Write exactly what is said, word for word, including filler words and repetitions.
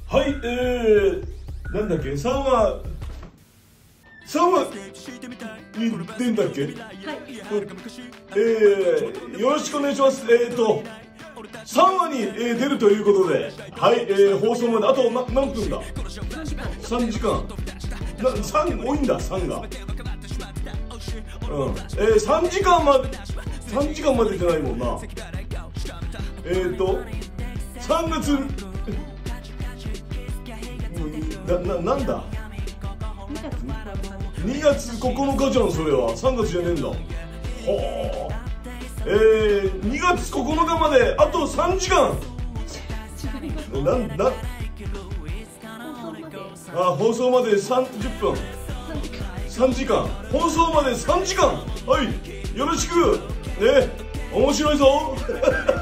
はい、えー、なんだっけ、さんわさんわに出んだっけ。はい、えー、よろしくお願いします。えーとさんわに、えー、出るということで、はい、えー、放送まであとな何分だ。さんじかんな。さん多いんだ、さんが。うん、えー、さんじかんまでさんじかんまでじゃないもんな。えーとさんがつな、な、なんだにがつここのかじゃん、それは。さんがつじゃねえんだ。はあ。えー、にがつここのかまであとさんじかん。な、な、あ、放送までさんじゅっぷん。さんじかん。放送までさんじかん。はい、よろしくね。面白いぞ。